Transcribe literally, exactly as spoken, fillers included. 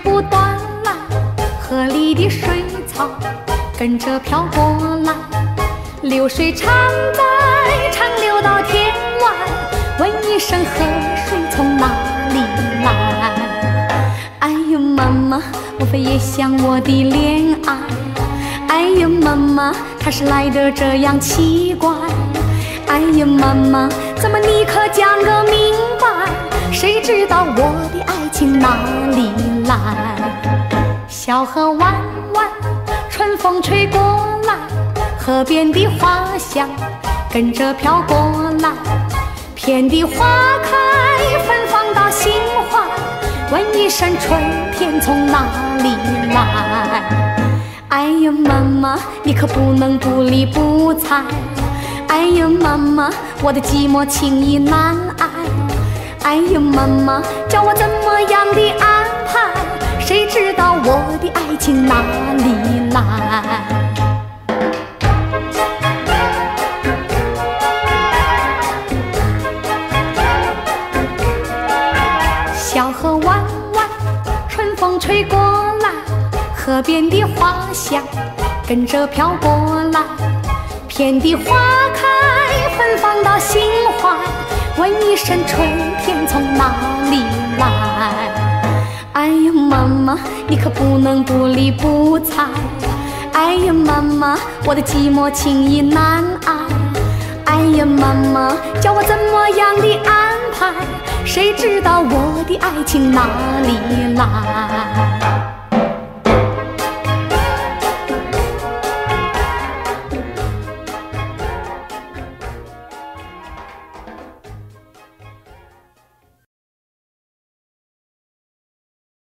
不断来，河里的水草跟着飘过来，流水常在，常流到天外。问一声河水从哪里来？哎呦妈妈，莫非也像我的恋爱？哎呦妈妈，它是来得这样奇怪。哎呦妈妈，怎么你可讲个明白？谁知道我的爱情哪里来？小河弯弯，春风吹过来，河边的花香跟着飘过来，遍地花开，芬芳到心怀。问一声春天从哪里来？哎呀妈妈，你可不能不理不睬。哎呀妈妈，我的寂寞情意难挨。哎呀妈妈，叫我怎么样的安排？谁知道我的爱情哪里来？小河弯弯，春风吹过来，河边的花香跟着飘过来，遍地花开，芬芳到心怀。问一声春天从哪里来？哎呀妈妈，你可不能不理不睬。哎呀妈妈，我的寂寞情意难挨。哎呀妈妈，叫我怎么样的安排？谁知道我的爱情哪里来？